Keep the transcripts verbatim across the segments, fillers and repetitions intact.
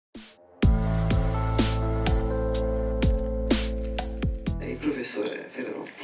Il professore Ferrarotti.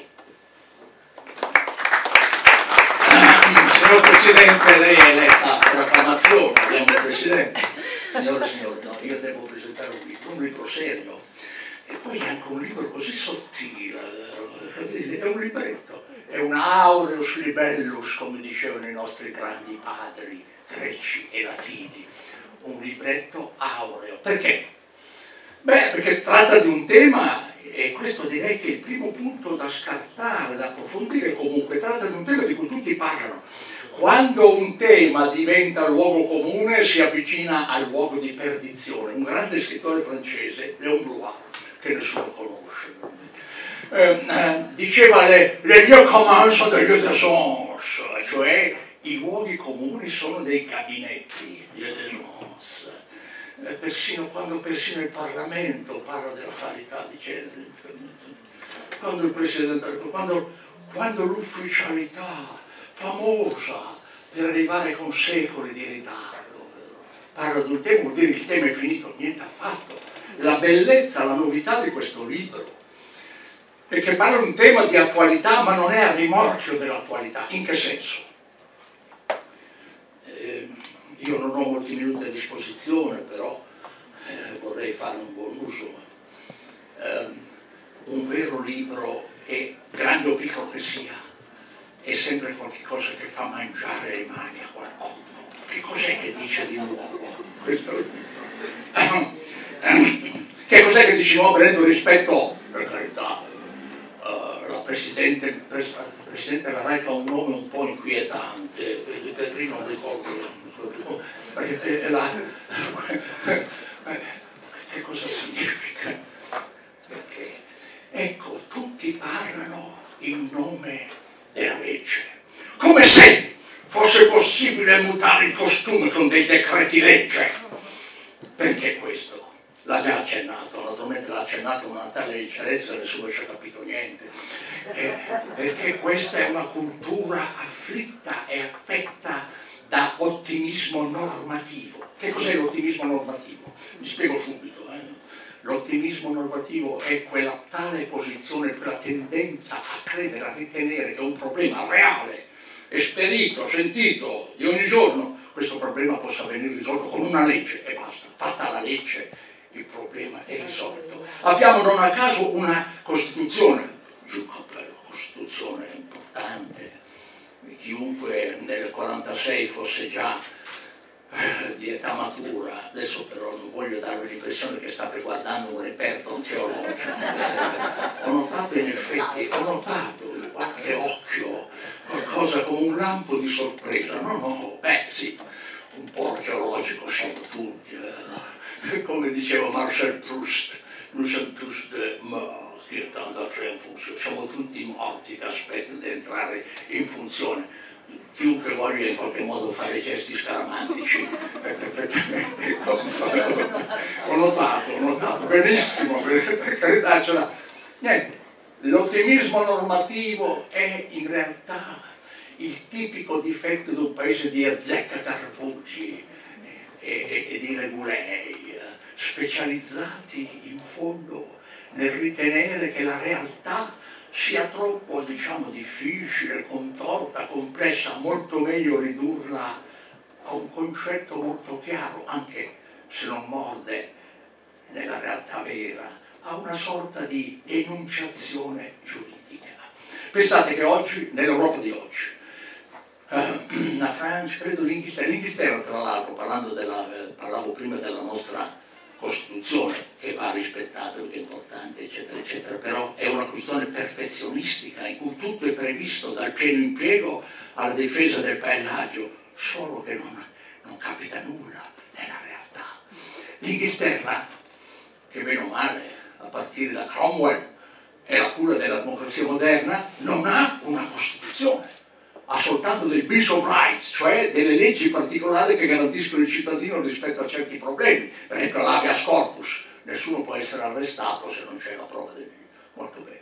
Signor Presidente, lei è eletta per acclamazione, abbiamo il Presidente. Signore e signori, no, io devo presentare un libro, un libro serio, e poi anche un libro così sottile, così, è un libretto, è un aureus libellus, come dicevano i nostri grandi padri greci e latini, un libretto aureo. Perché? Beh, perché tratta di un tema, e questo direi che è il primo punto da scartare, da approfondire. Comunque tratta di un tema di cui tutti parlano. Quando un tema diventa luogo comune si avvicina al luogo di perdizione. Un grande scrittore francese, Léon Blois, che nessuno conosce, eh, eh, diceva le, les lieux communs sont des lieux d'essence, cioè i luoghi comuni sono dei gabinetti, lieux d'essence. Eh, persino quando persino il Parlamento parla della parità di genere, quando il Presidente, quando, quando l'ufficialità famosa per arrivare con secoli di ritardo parla di un tema, vuol dire che il tema è finito, niente affatto. La bellezza, la novità di questo libro è che parla di un tema di attualità, ma non è a rimorchio dell'attualità. In che senso? Eh, io non ho molti minuti a disposizione, però eh, vorrei fare un buon uso. Eh, un vero libro, è grande o piccolo che sia, è sempre qualcosa che fa mangiare le mani a qualcuno. Che cos'è che dice di nuovo? Questo è il libro. Che cos'è che dice di nuovo, prendendo rispetto, per carità, uh, la Presidente, la Presidente della Rai ha un nome un po' inquietante, per lì non ricordo, perché la, che cosa significa? Perché, ecco, tutti parlano in nome della legge, come se fosse possibile mutare il costume con dei decreti legge. Perché questo? L'ha già accennato, naturalmente l'ha accennato con una tale leggerezza, nessuno ci ha capito niente. Eh, perché questa è una cultura afflitta e affetta da ottimismo normativo. Che cos'è l'ottimismo normativo? Vi spiego subito. Eh? L'ottimismo normativo è quella tale posizione, quella tendenza a credere, a ritenere che un problema reale, esperito, sentito di ogni giorno, questo problema possa venire risolto con una legge e basta. Fatta la legge, il problema è risolto. Abbiamo non a caso una Costituzione, giù cappello, Costituzione importante, chiunque nel quarantasei fosse già eh, di età matura, adesso però non voglio darvi l'impressione che state guardando un reperto teologico, ho notato in effetti, ho notato in qualche occhio qualcosa come un lampo di sorpresa, no no, beh sì, un po' archeologico siamo tutti, eh. Come diceva Marcel Proust, nous sommes tous de morts qui attendent d'entrer en fonction, siamo tutti morti che aspettano di entrare in funzione. Chiunque voglia in qualche modo fare gesti scaramantici è perfettamente ho notato, ho notato, benissimo, per carità ce l'ha. Niente, l'ottimismo normativo è in realtà il tipico difetto di un paese di azzeccacarbucci e, e, e di regulei, specializzati in fondo nel ritenere che la realtà sia troppo, diciamo, difficile, contorta, complessa, molto meglio ridurla a un concetto molto chiaro, anche se non morde nella realtà vera, a una sorta di enunciazione giuridica. Pensate che oggi, nell'Europa di oggi, eh, la Francia, credo l'Inghilterra, l'Inghilterra tra l'altro, parlando della, eh, parlavo prima della nostra Costituzione, che va rispettata perché è importante, eccetera, eccetera, però è una Costituzione perfezionistica in cui tutto è previsto dal pieno impiego alla difesa del paesaggio, solo che non, non capita nulla nella realtà. L'Inghilterra, che meno male, a partire da Cromwell e la cura della democrazia moderna, non ha una Costituzione, ha soltanto dei Bills of Rights, cioè delle leggi particolari che garantiscono il cittadino rispetto a certi problemi, per esempio l'habeas corpus, nessuno può essere arrestato se non c'è la prova del delitto. Molto bene.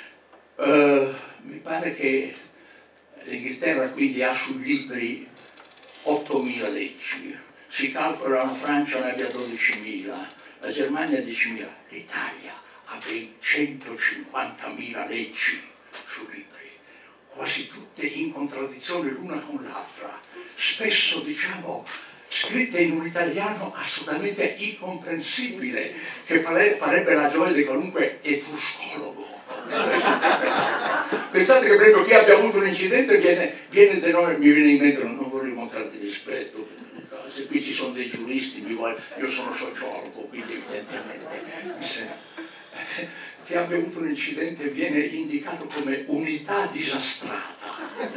Uh, mi pare che l'Inghilterra quindi ha sui libri ottomila leggi, si calcola la Francia ne abbia dodicimila, la Germania diecimila, l'Italia ha ben centocinquantamila leggi su libri, quasi tutte in contraddizione l'una con l'altra, spesso diciamo scritte in un italiano assolutamente incomprensibile, che farebbe la gioia di qualunque etruscologo. Pensate che proprio chi abbia avuto un incidente viene, viene de noi, mi viene in mente, non voglio mancare di rispetto, se qui ci sono dei giuristi, mi vuole, io sono sociologo, quindi evidentemente mi sembra, chi abbia avuto un incidente viene indicato come unità disastrata.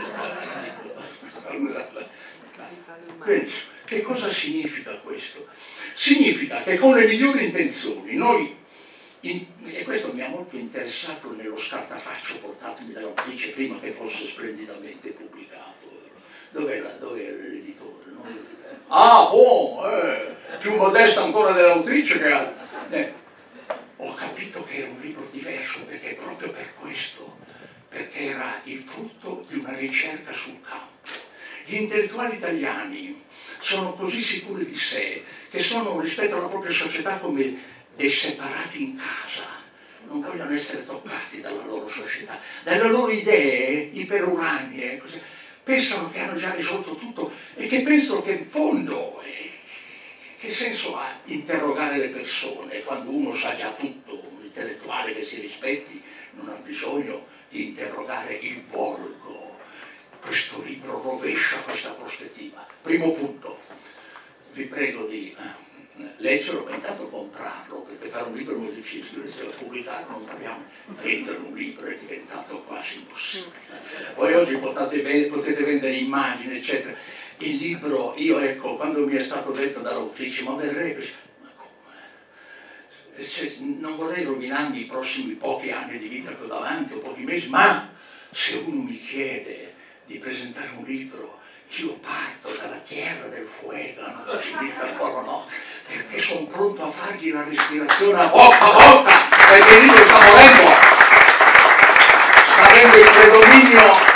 Benissimo. Che cosa significa questo? Significa che con le migliori intenzioni noi, in, e questo mi ha molto interessato nello scartafaccio portatomi dall'autrice prima che fosse splendidamente pubblicato. Dov'è l'editore? No? Ah, buon, eh, più modesta ancora dell'autrice che ha... Eh. Ho capito che era un libro diverso perché proprio per questo, perché era il frutto di una ricerca sul campo. Gli intellettuali italiani sono così sicuri di sé che sono rispetto alla propria società come dei separati in casa, non vogliono essere toccati dalla loro società, dalle loro idee iperuranie, così. Pensano che hanno già risolto tutto e che pensano che in fondo eh, che senso ha interrogare le persone quando uno sa già tutto, un intellettuale che si rispetti non ha bisogno di interrogare il volgo. Questo libro rovescia questa prospettiva. Primo punto, vi prego di eh, leggerlo, ma intanto comprarlo, perché fare un libro è molto difficile, se lo pubblicarlo non parliamo, vendere un libro è diventato quasi impossibile. Poi oggi potete, potete vendere immagini, eccetera. Il libro, io ecco, quando mi è stato detto dall'autrice, ma verrebbe, ma come? Se, non vorrei rovinarmi i prossimi pochi anni di vita che ho davanti, o pochi mesi, ma se uno mi chiede di presentare un libro, io parto dalla terra del fuego, non si dica ancora no, perché sono pronto a fargli la respirazione a bocca a bocca, perché il libro sta morendo, sta avendo il predominio.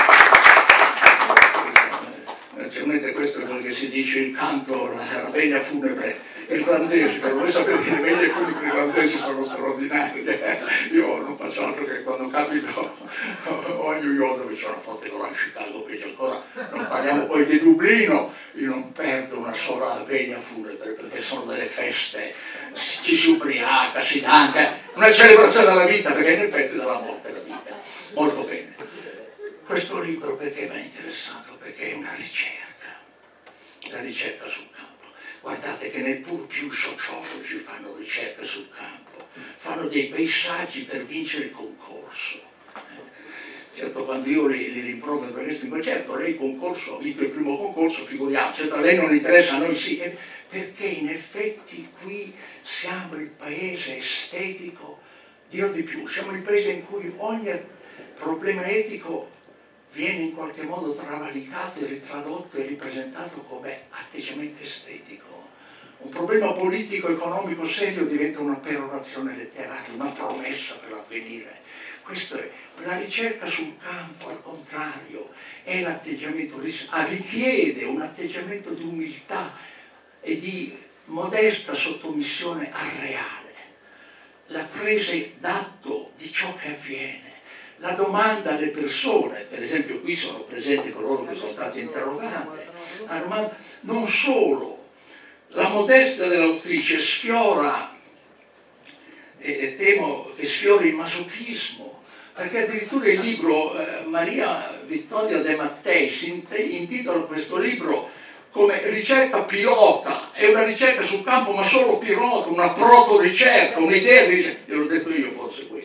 Naturalmente questo è quello che si dice il canto, la, la veglia funebre irlandese, però voi sapete che le veglie funebri irlandesi sono straordinarie. Io non faccio altro che quando capito o a New York dove c'è una forte colonna a Chicago, peggio ancora, non parliamo poi di Dublino, io non perdo una sola veglia funebre perché sono delle feste, ci si ubriaca, si danza, una celebrazione della vita, perché in effetti dalla morte è la vita. Molto bene. Questo libro perché mi ha interessato? Perché è una ricerca, la ricerca sul campo. Guardate che neppur più i sociologi fanno ricerche sul campo, fanno dei bei saggi per vincere il concorso. Certo, quando io li, li rimprovero per questo, dico, certo, lei concorso, ha vinto il primo concorso, figuriamo, certo, a lei non interessa, a noi sì, perché in effetti qui siamo il paese estetico, dirò di più, siamo il paese in cui ogni problema etico viene in qualche modo travalicato e ritradotto e ripresentato come atteggiamento estetico. Un problema politico, economico serio diventa una perorazione letteraria, una promessa per l'avvenire. Questo è la ricerca sul campo, al contrario, è l'atteggiamento, richiede un atteggiamento di umiltà e di modesta sottomissione al reale, la presa d'atto di ciò che avviene. La domanda alle persone, per esempio qui sono presenti coloro che sono stati interrogati, non solo, la modestia dell'autrice sfiora, e temo che sfiori il masochismo, perché addirittura il libro eh, Maria Vittoria De Mattei si intitola questo libro come ricerca pilota, è una ricerca sul campo ma solo pilota, una proto-ricerca, un'idea di ricerca, gliel'ho detto io forse questo.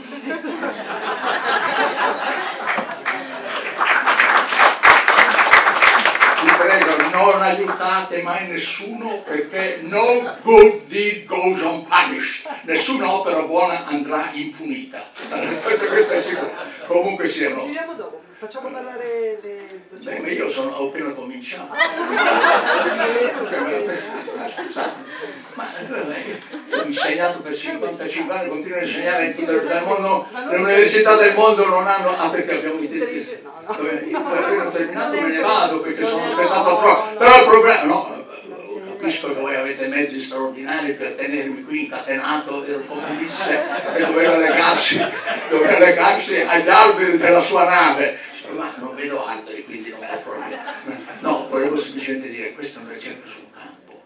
Vi prego, non aiutate mai nessuno perché no good deed goes unpunished, nessuna opera buona andrà impunita. Questo è sicuro. Comunque siano. Continuiamo dopo, facciamo parlare le... Beh, ma io sono, ho appena cominciato. Scusate, ma ho insegnato per cinquantacinque anni, continuo a insegnare in tutte le università del mondo, le università del mondo non hanno... Ah, perché abbiamo i tempi... Io appena ho terminato me ne vado perché sono aspettato troppo. Però il problema... No, ho capisco che voi avete mezzi straordinari per tenermi qui incatenato, come disse, e doveva legarsi, doveva legarsi agli alberi della sua nave. Ma non vedo alberi, quindi non ho problemi. No, volevo semplicemente dire, questa è una ricerca sul campo.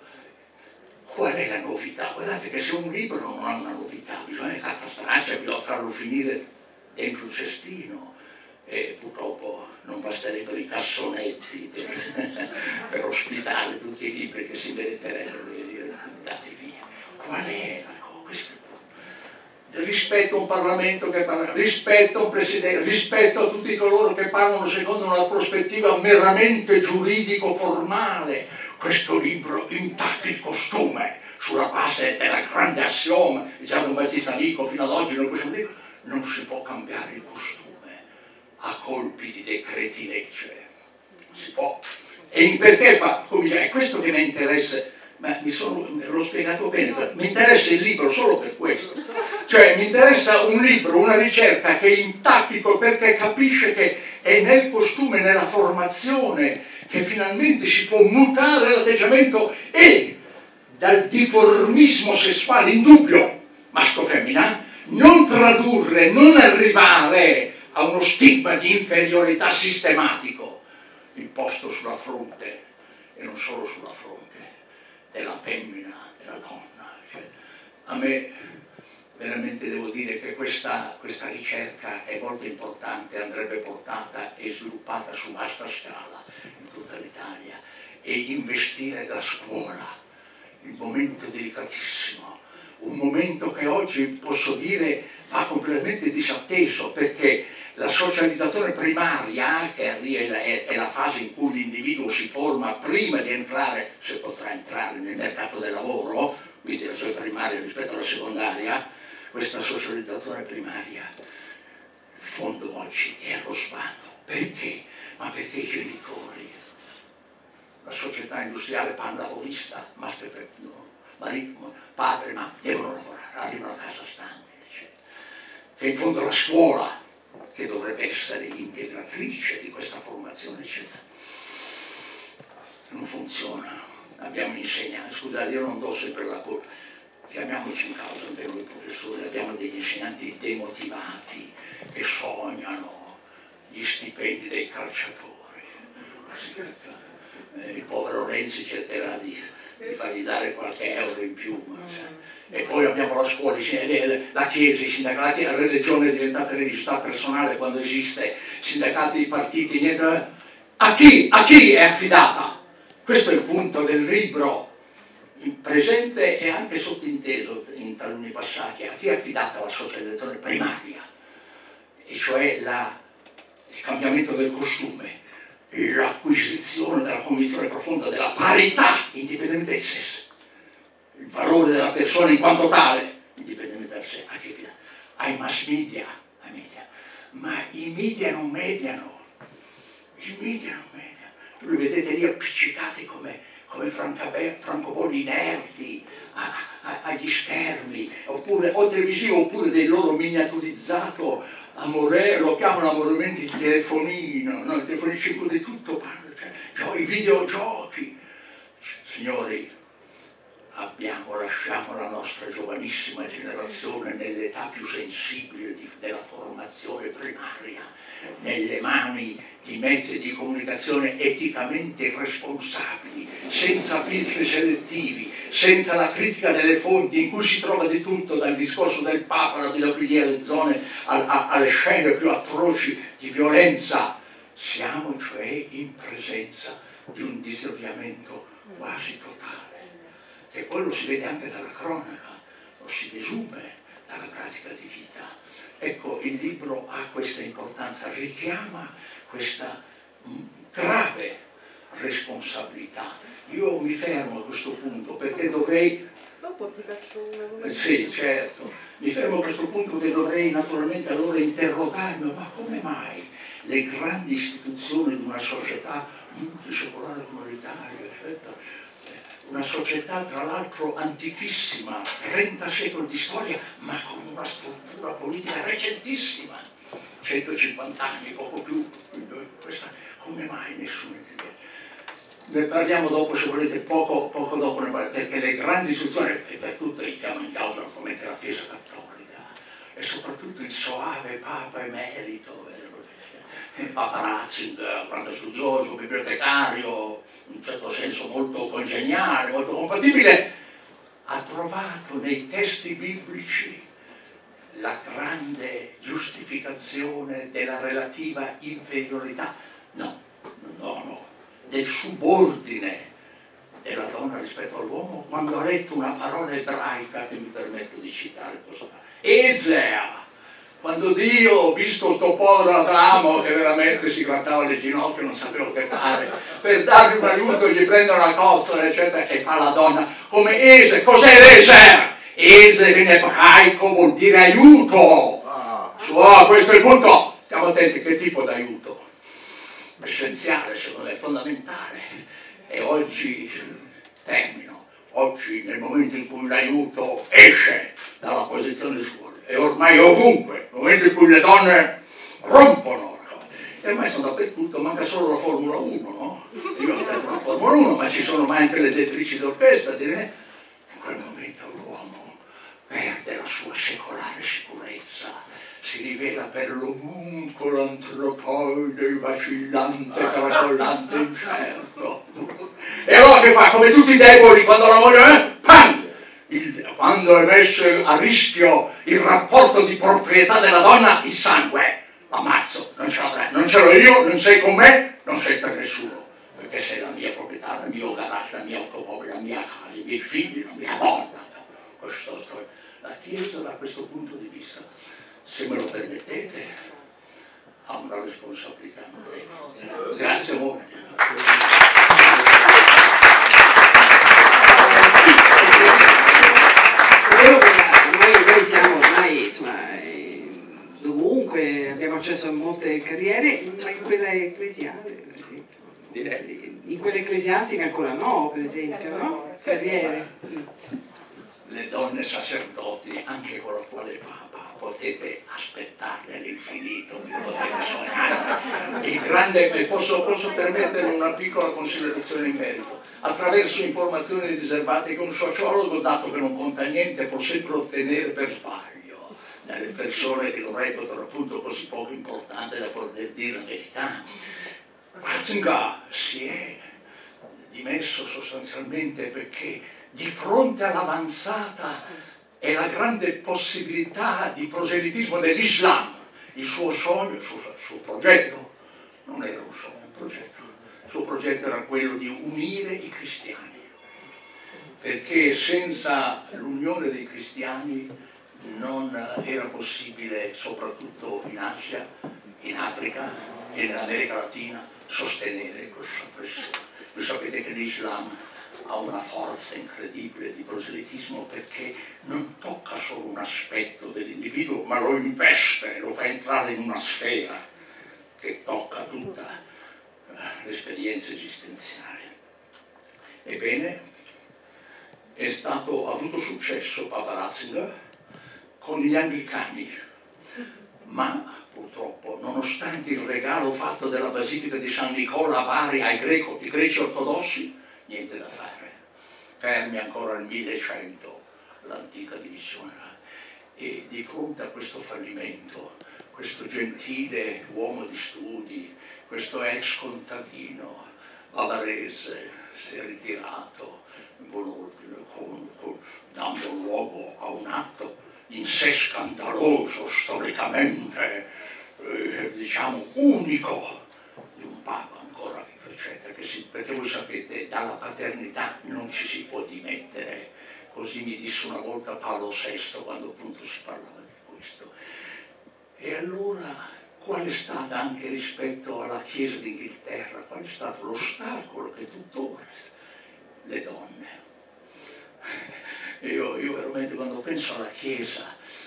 Qual è la novità? Guardate che se un libro non ha una novità, bisogna catastraccia, bisogna farlo finire dentro il cestino. E purtroppo non basterebbero i cassonetti per, per ospitare tutti i libri che si meriterebbero di dire buttati via. Qual è la cosa? Questo è il punto. Rispetto a un Parlamento che parla, rispetto a un Presidente, rispetto a tutti coloro che parlano secondo una prospettiva meramente giuridico-formale. Questo libro intacca il costume sulla base della grande assioma, diciamo un Battista Amico fino ad oggi non possiamo dire, non si può cambiare il costume a colpi di decreti legge, si può. E perché fa? Come dire, è questo che mi interessa, ma mi sono, l'ho spiegato bene, mi interessa il libro solo per questo, cioè mi interessa un libro, una ricerca che intacchi, perché capisce che è nel costume, nella formazione, che finalmente si può mutare l'atteggiamento e dal difformismo sessuale indubbio, maschio-femmina, non tradurre, non arrivare a uno stigma di inferiorità sistematico imposto sulla fronte, e non solo sulla fronte, della femmina, della donna. Cioè, a me veramente devo dire che questa, questa ricerca è molto importante, andrebbe portata e sviluppata su vasta scala in tutta l'Italia, e investire la scuola, il momento delicatissimo, un momento che oggi posso dire va completamente disatteso, perché la socializzazione primaria, che è la fase in cui l'individuo si forma prima di entrare, se potrà entrare nel mercato del lavoro, quindi la socializzazione primaria rispetto alla secondaria, questa socializzazione primaria, in fondo oggi è allo sbando. Perché? Ma perché i genitori, la società industriale panlavorista, maschio e marito, padre, ma devono lavorare, arrivano a casa stanchi, eccetera. E in fondo la scuola, che dovrebbe essere integratrice di questa formazione, eccetera, non funziona. Abbiamo insegnanti, scusate, io non do sempre la colpa, chiamiamoci in causa per noi professori, abbiamo degli insegnanti demotivati che sognano gli stipendi dei calciatori. Il povero Renzi cercherà di, di fargli dare qualche euro in più. E poi abbiamo la scuola, la Chiesa, i sindacati, la religione è diventata religiosità personale quando esiste, sindacati, partiti, niente. A chi? A chi è affidata? Questo è il punto del libro, presente e anche sottinteso in taluni passaggi. A chi è affidata la socializzazione primaria, e cioè la, il cambiamento del costume, l'acquisizione della convinzione profonda della parità, indipendentemente dai sessi, il valore della persona in quanto tale, indipendentemente dal sesso, a chi affidata? Ai mass media, ai media. Ma i media non mediano, i media non mediano. Voi li vedete lì appiccicati come, come francobolli inerti a, a, agli schermi, oppure, o televisivo, oppure del loro miniaturizzato amore, lo chiamano amorementi di telefonino, no? Il telefonino circuito di tutto, cioè, i videogiochi. Signori, abbiamo, lasciamo la nostra giovanissima generazione nell'età più sensibile di, della formazione primaria, nelle mani di mezzi di comunicazione eticamente responsabili, senza filtri selettivi, senza la critica delle fonti, in cui si trova di tutto, dal discorso del Papa, alla pedofilia, alle zone, a, a, alle scene più atroci di violenza. Siamo cioè in presenza di un disorientamento quasi totale, che poi lo si vede anche dalla cronaca, lo si desume dalla pratica di vita. Ecco, il libro ha questa importanza, richiama questa grave responsabilità. Io mi fermo a questo punto perché dovrei... Dopo ti faccio una... Sì, certo. Mi fermo a questo punto perché dovrei naturalmente allora interrogarmi, ma come mai le grandi istituzioni di una società multisecolare comunitaria, eccetera, una società tra l'altro antichissima, trenta secoli di storia, ma con una struttura politica recentissima, centocinquanta anni, poco più, questa, come mai nessuno interviene? Ne parliamo dopo, se volete, poco, poco dopo, perché le grandi istituzioni, e per tutte li chiamo in causa naturalmente la Chiesa Cattolica, e soprattutto il soave Papa emerito, il Papa Ratzinger, grande studioso, bibliotecario, in un certo senso molto congeniale, molto compatibile, ha trovato nei testi biblici la grande giustificazione della relativa inferiorità, no, no, no, del subordine della donna rispetto all'uomo, quando ha letto una parola ebraica che mi permetto di citare, cosa fa? Ezea, quando Dio, visto sto povero Adamo che veramente si grattava le ginocchia, non sapeva che fare, per dargli un aiuto gli prende una cozzola, eccetera, e fa la donna come Ese. Cos'è l'Eser? Ese in ebraico vuol dire aiuto. Oh, questo è il punto. Stiamo attenti che tipo di aiuto. Essenziale, secondo me, fondamentale. E oggi, termino, oggi nel momento in cui l'aiuto esce dalla posizione sua, e ormai ovunque, nel momento in cui le donne rompono, e ormai sono dappertutto, manca solo la Formula uno, no? Io ho detto la Formula uno, ma ci sono anche le direttrici d'orchestra, direi, in quel momento l'uomo perde la sua secolare sicurezza, si rivela per l'omuncolo antropoide, vacillante, caracollante, incerto. E allora che fa? Come tutti i deboli, quando la moglie, eh? Pam! Il, quando è messo a rischio il rapporto di proprietà della donna, il sangue, l'ammazzo, non ce l'ho, non ce l'ho io, non sei con me, non sei per nessuno, perché sei la mia proprietà, il mio garage, la mia automobile, la mia casa, i miei figli, la mia donna. No. Questo, la Chiesa da questo punto di vista, se me lo permettete, ha una responsabilità notevole. Grazie molto. Noi, noi siamo ormai insomma, eh, dovunque, abbiamo accesso a molte carriere, ma in quella ecclesiale, per esempio. In quella ecclesiastica ancora no, per esempio, no? Carriere. Le donne sacerdoti, anche con l'attuale Papa, potete aspettarle all'infinito, mi potete sognare. Il grande, posso, posso permettere una piccola considerazione in merito. Attraverso informazioni riservate che un sociologo, dato che non conta niente, può sempre ottenere per sbaglio dalle persone che lo reputano appunto così poco importante da poter dire la verità. Ratzinger si è dimesso sostanzialmente perché di fronte all'avanzata e la grande possibilità di proselitismo dell'Islam, il suo sogno, il suo, il suo progetto, non era un sogno, un progetto, il suo progetto era quello di unire i cristiani, perché senza l'unione dei cristiani non era possibile, soprattutto in Asia, in Africa e nell'America Latina, sostenere questa pressione. Voi sapete che l'Islam ha una forza incredibile di proselitismo perché non tocca solo un aspetto dell'individuo, ma lo investe, lo fa entrare in una sfera che tocca tutta l'esperienza esistenziale. Ebbene, è stato, ha avuto successo Papa Ratzinger con gli anglicani, ma purtroppo, nonostante il regalo fatto dalla Basilica di San Nicola a Bari ai greco, ai greci ortodossi, niente da fare. Fermi ancora al millecento, l'antica divisione. E di fronte a questo fallimento, questo gentile uomo di studi, questo ex contadino bavarese, si è ritirato in buon ordine, con, con, dando luogo a un atto in sé scandaloso, storicamente, eh, diciamo, unico, di un Papa ancora, eccetera, che si, perché voi sapete, dalla paternità non ci si può dimettere, così mi disse una volta Paolo sesto, quando appunto si parlava di questo. E allora, qual è stato anche rispetto alla Chiesa d'Inghilterra, qual è stato l'ostacolo che tuttora le donne? Io, io veramente quando penso alla Chiesa,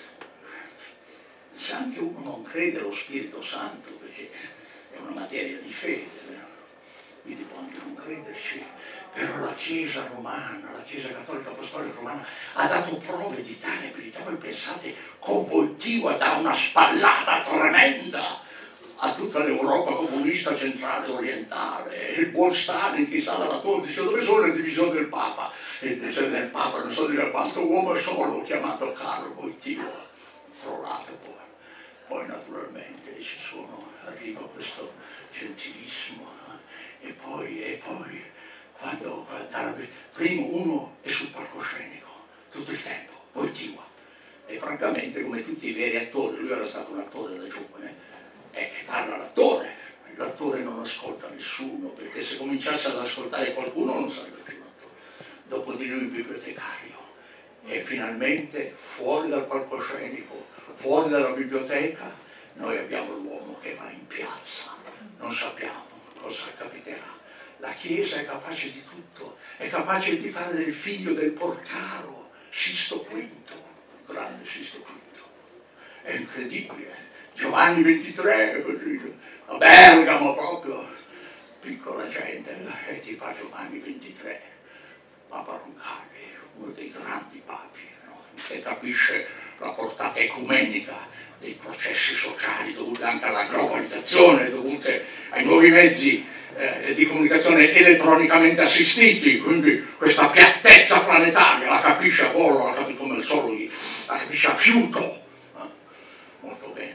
se anche uno non crede allo Spirito Santo, perché è una materia di fede, quindi può anche non crederci, però la Chiesa romana, la Chiesa cattolica apostolica romana ha dato prove di tale abilità. Voi pensate, con Wojtyła dà una spallata tremenda a tutta l'Europa comunista centrale e orientale, il buon Stalin, chissà dalla torre, dice dove sono le divisioni del Papa? E dice del Papa, non so dire quanto uomo solo, chiamato Carlo Wojtyła, trovato poi. Poi naturalmente ci sono, arriva questo gentilismo, eh? e poi, e poi, quando, quando primo uno è sul palcoscenico, tutto il tempo, Wojtyła. E francamente, come tutti i veri attori, lui era stato un attore da giovane, e parla l'attore, l'attore non ascolta nessuno, perché se cominciasse ad ascoltare qualcuno non sarebbe più un attore. Dopo di lui il bibliotecario, e finalmente fuori dal palcoscenico, fuori dalla biblioteca, noi abbiamo l'uomo che va in piazza, non sappiamo cosa capiterà. La Chiesa è capace di tutto, è capace di fare del figlio del porcaro, Sisto Quinto, grande Sisto Quinto, è incredibile. Giovanni ventitré, a Bergamo proprio, piccola gente, e ti fa Giovanni ventitré, Papa Roncalli, uno dei grandi papi, no? Che capisce la portata ecumenica dei processi sociali dovuti anche alla globalizzazione, dovuti ai nuovi mezzi eh, di comunicazione elettronicamente assistiti, quindi questa piattezza planetaria la capisce a volo, la capisce come il sole, la capisce a fiuto, eh? Molto bene.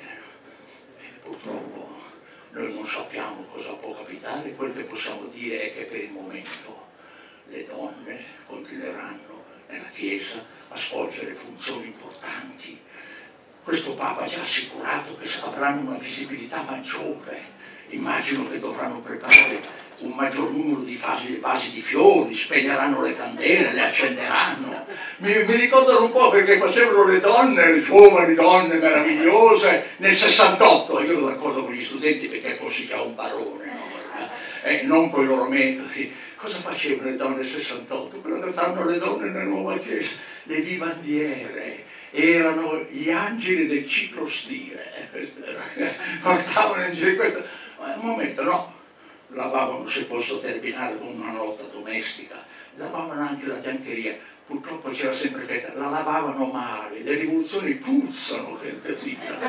Purtroppo noi non sappiamo cosa può capitare, quel che possiamo dire è che per il momento le donne continueranno nella Chiesa a svolgere funzioni importanti. Questo Papa ha già assicurato che avranno una visibilità maggiore, immagino che dovranno preparare un maggior numero di vasi, vasi di fiori, spegneranno le candele, le accenderanno. Mi, mi ricordano un po' perché facevano le donne, le giovani donne meravigliose, nel sessantotto, io ero d'accordo con gli studenti perché fossi già un barone, no? eh, non con i loro metodi. Cosa facevano le donne nel sessantotto? Quello che fanno le donne nella nuova Chiesa, le vivandiere, erano gli angeli del ciclostile, eh, portavano in giro questo. Ma un momento, no. Lavavano, se posso terminare con una nota domestica, lavavano anche la biancheria, purtroppo c'era sempre fetta, la lavavano male, le rivoluzioni puzzano, che è terribile,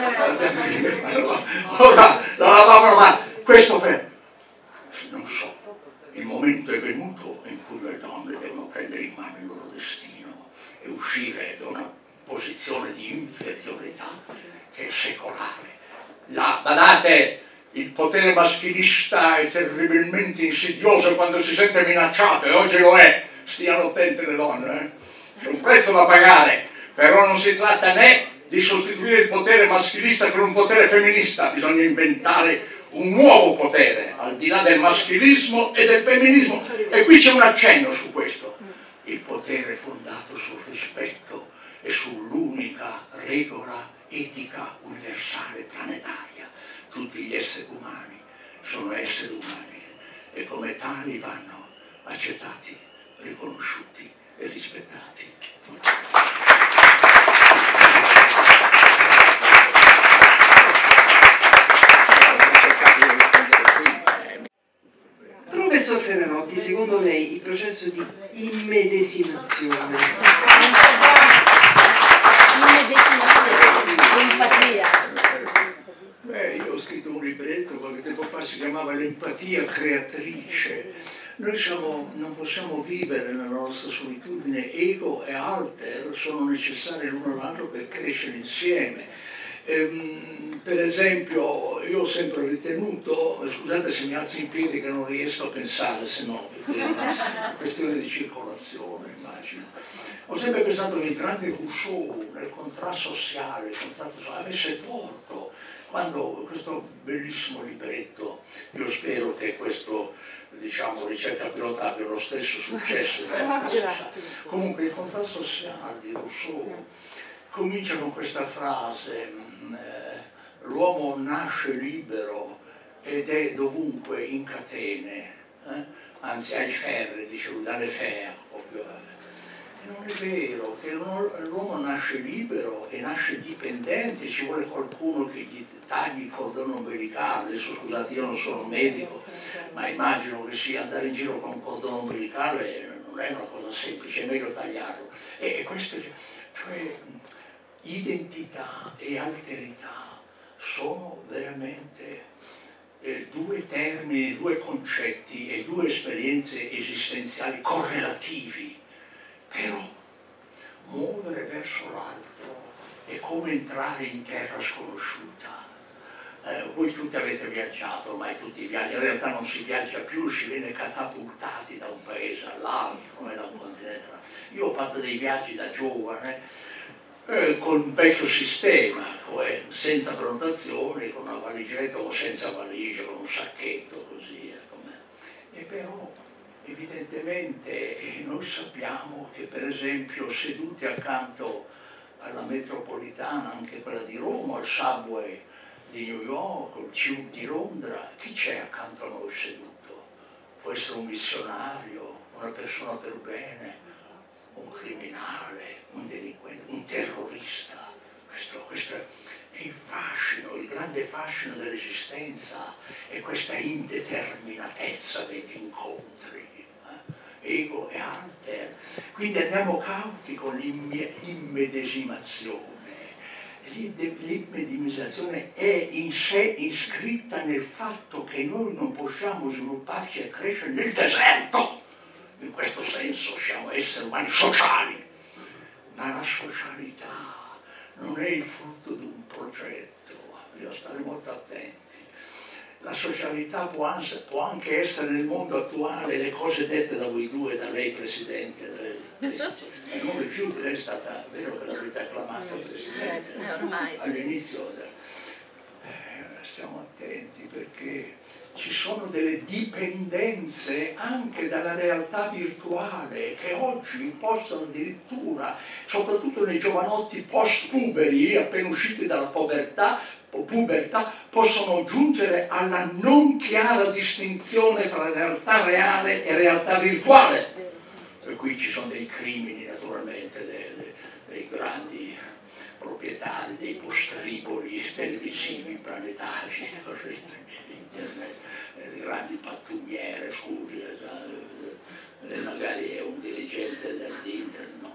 ora la lavavano male, questo per... non so, il momento è venuto in cui le donne devono prendere in mano il loro destino e uscire da una posizione di inferiorità che è secolare. La, badate, il potere maschilista è terribilmente insidioso quando si sente minacciato, e oggi lo è, stiano attente le donne, eh? C'è un prezzo da pagare, però non si tratta né di sostituire il potere maschilista con un potere femminista, bisogna inventare un nuovo potere, al di là del maschilismo e del femminismo, e qui c'è un accenno su questo, il potere fondato sul rispetto e sull'unica regola etica universale planetaria. Tutti gli esseri umani sono esseri umani e come tali vanno accettati, riconosciuti e rispettati. Professor Ferrarotti, secondo lei il processo di immedesimazione, immedesimazione, empatia. Beh, io ho scritto un libretto qualche tempo fa, si chiamava L'empatia creatrice. Noi siamo, non possiamo vivere nella nostra solitudine, ego e alter sono necessari l'uno all'altro per crescere insieme. Ehm, per esempio, io ho sempre ritenuto, scusate se mi alzo in piedi che non riesco a pensare, se no, perché è una questione di circolazione, immagino. Ho sempre pensato che il grande Rousseau, nel contrasto sociale, il contrasto sociale, avesse torto quando questo bellissimo libretto, io spero che questo, diciamo, ricerca pilota abbia lo stesso successo. Eh? Comunque il contrasto sociale di Rousseau comincia con questa frase, eh, l'uomo nasce libero ed è dovunque in catene, eh? Anzi ai ferri, dice lui, dalle ferre proprio. Non è vero, che l'uomo nasce libero e nasce dipendente, ci vuole qualcuno che gli tagli il cordone ombelicale. Adesso scusate, io non sono un medico, ma immagino che sia andare in giro con un cordone ombelicale non è una cosa semplice, è meglio tagliarlo. E queste, cioè, identità e alterità sono veramente eh, due termini, due concetti e due esperienze esistenziali correlativi, però muovere verso l'altro è come entrare in terra sconosciuta. Eh, voi tutti avete viaggiato, ormai tutti viaggiano, in realtà non si viaggia più, si viene catapultati da un paese all'altro e da un continente all'altro. Io ho fatto dei viaggi da giovane eh, con un vecchio sistema, cioè senza prenotazioni, con una valigetta o senza valigia, con un sacchetto così. Eh, e però evidentemente eh, noi sappiamo che per esempio seduti accanto alla metropolitana, anche quella di Roma, al subway di New York, il Tube di Londra, chi c'è accanto a noi seduto? Può essere un missionario, una persona per bene, un criminale, un delinquente, un terrorista. Questo, questo è il fascino, il grande fascino dell'esistenza e questa indeterminatezza degli incontri, eh? Ego e alter. Quindi andiamo cauti con l'immedesimazione. L'immedesimazione è in sé iscritta nel fatto che noi non possiamo svilupparci e crescere nel deserto. In questo senso siamo esseri umani sociali, ma la socialità non è il frutto di un progetto, bisogna stare molto attenti. La socialità può anche, può anche essere nel mondo attuale, le cose dette da voi due, da lei Presidente, e non rifiuti, lei è stata, vero che l'avete acclamata Presidente, eh, ormai, sì. All'inizio, eh, stiamo attenti perché ci sono delle dipendenze anche dalla realtà virtuale che oggi possono addirittura, soprattutto nei giovanotti post-puberi, appena usciti dalla povertà, o pubertà, possono giungere alla non chiara distinzione tra realtà reale e realtà virtuale. Per cui ci sono dei crimini naturalmente, dei, dei, dei grandi proprietari dei postriboli televisivi planetari, internet, le grandi pattumiere, scusi, eh, magari è un dirigente dell'Inter, no?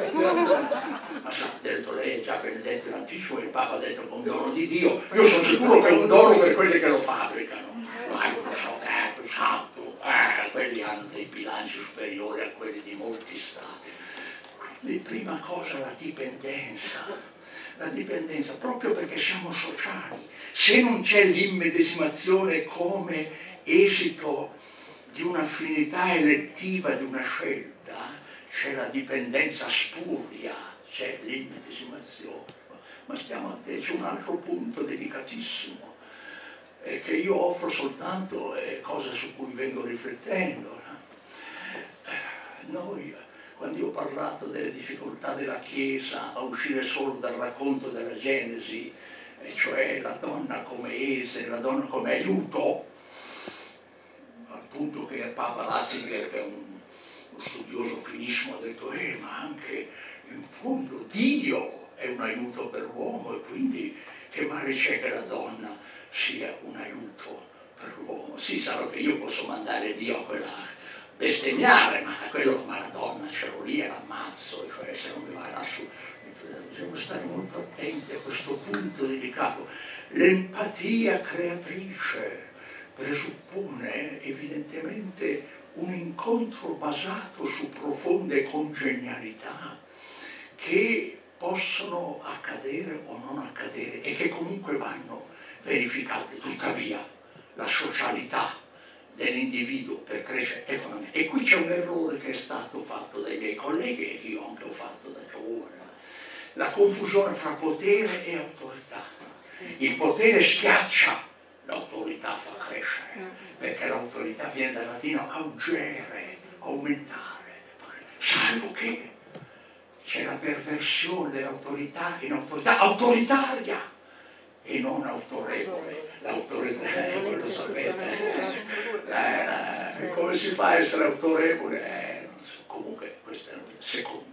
Ma sa, detto lei è già benedetto in anticipo e il Papa ha detto che è un dono di Dio. Io sono sicuro che è un dono per quelli che lo fabbricano. Ma io lo so, eh, santo, eh, quelli hanno dei bilanci superiori a quelli di molti stati. Quindi prima cosa la dipendenza. La dipendenza, proprio perché siamo sociali. Se non c'è l'immedesimazione come esito di un'affinità elettiva, di una scelta, c'è la dipendenza spuria, c'è l'immedesimazione. Ma stiamo attenti, c'è un altro punto delicatissimo eh, che io offro soltanto, è eh, cosa su cui vengo riflettendo. No? Eh, noi, quando io ho parlato delle difficoltà della Chiesa a uscire solo dal racconto della Genesi, e cioè la donna come ese, la donna come aiuto, al punto che il Papa Ratzinger, che è un uno studioso finissimo, ha detto eh, ma anche in fondo Dio è un aiuto per l'uomo e quindi che male c'è che la donna sia un aiuto per l'uomo. Sì, sarà che io posso mandare Dio a quella bestemmiare, ma, quello, ma la donna ce l'ho lì e l'ammazzo, cioè se non mi va lassù. Bisogna stare molto attenti a questo punto delicato. L'empatia creatrice presuppone evidentemente un incontro basato su profonde congenialità che possono accadere o non accadere e che comunque vanno verificate. Tuttavia la socialità dell'individuo per crescere è fondamentale. E qui c'è un errore che è stato fatto dai miei colleghi e che io anche ho fatto da giovane: la confusione fra potere e autorità. Il potere schiaccia, l'autorità fa crescere, perché l'autorità viene dal latino augere, aumentare, salvo che c'è la perversione dell'autorità in autorità autoritaria e non autorevole. L'autorità, eh, quello sapete, eh, eh, come si fa a essere autorevole? Eh, non so. Comunque, questo è il secondo.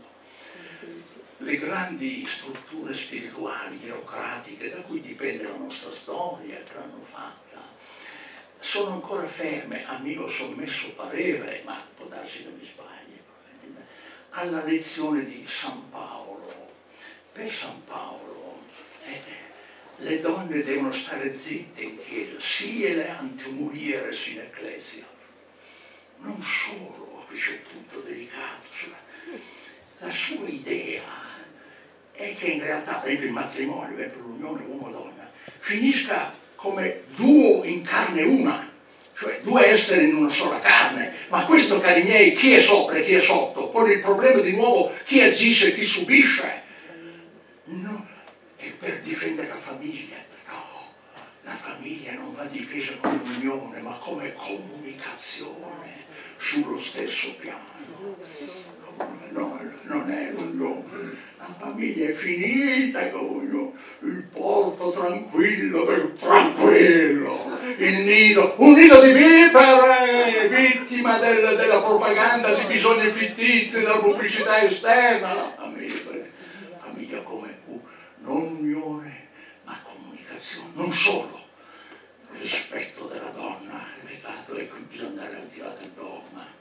Le grandi strutture spirituali, burocratiche, da cui dipende la nostra storia, che l'hanno fatta, sono ancora ferme, a mio sommesso parere, ma può darsi che mi sbagli, alla lezione di San Paolo. Per San Paolo eh, le donne devono stare zitte in chiesa, sì eleante mulieres in ecclesia. Non solo, qui c'è un punto delicato, la sua idea è che in realtà, per esempio, il matrimonio, per l'unione uomo-donna, finisca come duo in carne una, cioè due esseri in una sola carne. Ma questo, cari miei, chi è sopra e chi è sotto? Poi il problema di nuovo, chi agisce e chi subisce? No, è per difendere la famiglia. No, la famiglia non va difesa come unione, ma come comunicazione sullo stesso piano. No, non è l'unione, la famiglia è finita come il porto tranquillo, tranquillo, il nido, un nido di vipere, vittima del, della propaganda di bisogni fittizi, della pubblicità esterna. La famiglia, la famiglia come non unione, ma comunicazione, non solo il rispetto della donna legato, e qui bisogna andare al di là del dogma.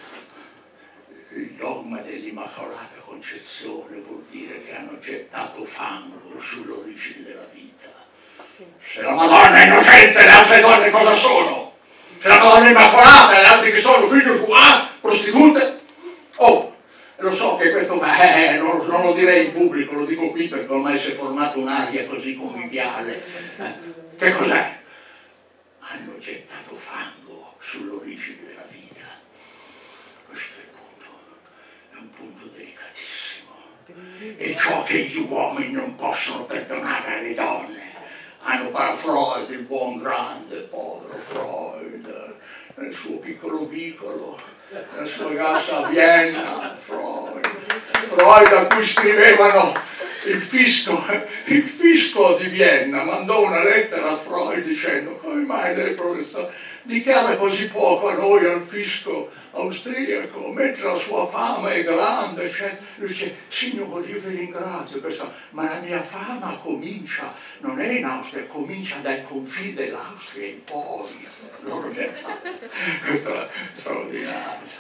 Il dogma dell'Immacolata Concezione vuol dire che hanno gettato fango sull'origine della vita. Sì. Se la Madonna è innocente, le altre donne cosa sono? Se la Madonna è Immacolata, le altre che sono? Figlio su ah, prostitute? Oh, lo so che questo eh, non, non lo direi in pubblico, lo dico qui perché ormai si è formata un'aria così conviviale. Eh, che cos'è? Hanno gettato fango sull'origine della vita. Questo è un punto delicatissimo, e ciò che gli uomini non possono perdonare alle donne. Hanno parlato Freud, il buon grande, povero Freud, nel suo piccolo piccolo, nella sua casa a Vienna, Freud, Freud a cui scrivevano il fisco, il fisco di Vienna mandò una lettera a Freud dicendo: come mai lei, professore, dichiara così poco a noi, al fisco austriaco, mentre la sua fama è grande, eccetera. Lui dice: signore, io vi ringrazio, questa, ma la mia fama comincia, non è in Austria, comincia dai confini dell'Austria in poi. Questo è straordinario.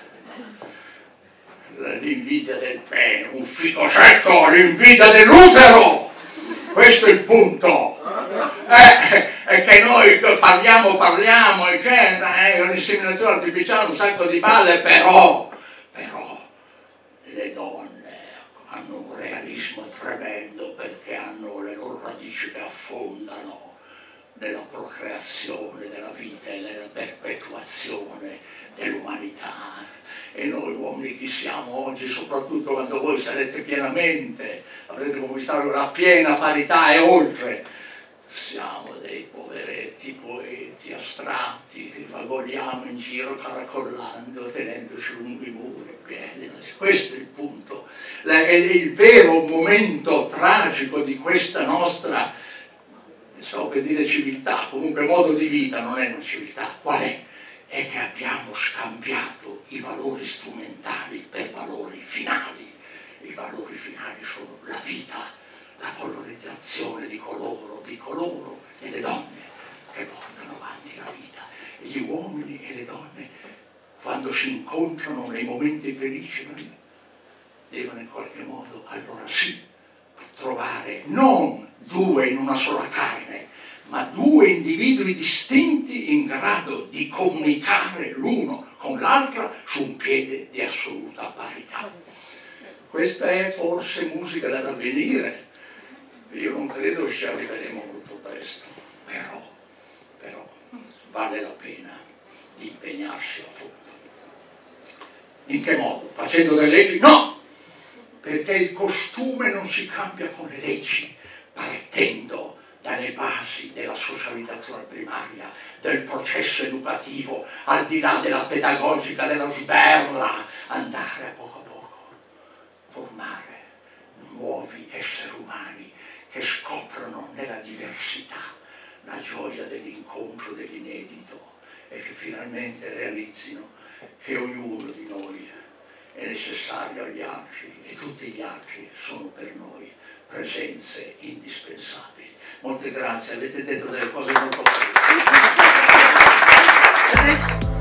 L'invidia del pene, un fico secco, l'invidia dell'utero, questo è il punto. Eh, è che noi parliamo, parliamo, eccetera, eh, l'inseminazione artificiale, un sacco di balle, però, però le donne hanno un realismo tremendo, perché hanno le loro radici che affondano nella procreazione della vita e nella perpetuazione dell'umanità. E noi uomini chi siamo oggi, soprattutto quando voi sarete pienamente, avrete conquistato la piena parità e oltre, siamo dei poveretti poeti astratti che vagoniamo in giro caracollando, tenendoci lungo i muri piedi. Questo è il punto. È il vero momento tragico di questa nostra, so per dire civiltà, comunque modo di vita, non è una civiltà. Qual è? È che abbiamo scambiato i valori strumentali per valori finali. I valori finali sono la vita, la valorizzazione di coloro, di coloro e le donne che portano avanti la vita. E gli uomini e le donne, quando si incontrano nei momenti felici, devono in qualche modo, allora sì, trovare non due in una sola carne, ma due individui distinti in grado di comunicare l'uno con l'altra su un piede di assoluta parità. Questa è forse musica dall'avvenire. Io non credo ci arriveremo molto presto, però, però vale la pena di impegnarsi a fondo. In che modo? Facendo delle leggi? No! Perché il costume non si cambia con le leggi, partendo dalle basi della socializzazione primaria, del processo educativo, al di là della pedagogica, della sberla, andare a poco a poco, formare nuovi esseri umani che scoprono nella diversità la gioia dell'incontro, dell'inedito, e che finalmente realizzino che ognuno di noi è necessario agli altri e tutti gli altri sono per noi presenze indispensabili. Molte grazie, avete detto delle cose molto belle.